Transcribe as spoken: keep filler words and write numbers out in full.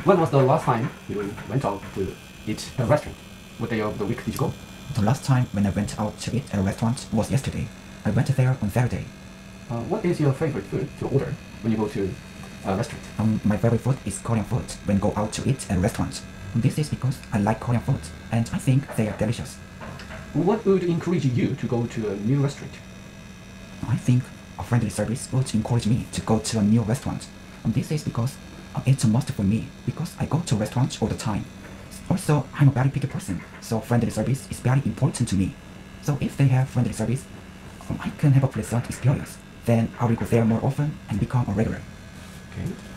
When was the last time you went out to eat at a restaurant? What day of the week did you go? The last time when I went out to eat at a restaurant was yesterday. I went there on Saturday. Uh, what is your favorite food to order when you go to a restaurant? Um, my favorite food is Korean food when go out to eat at a restaurant. This is because I like Korean food and I think they are delicious. What would encourage you to go to a new restaurant? I think a friendly service would encourage me to go to a new restaurant. And this is because uh, it's a must for me because I go to restaurants all the time. Also, I'm a very picky person, so friendly service is very important to me. So if they have friendly service, um, I can have a pleasant experience. Then I will go there more often and become a regular. Okay.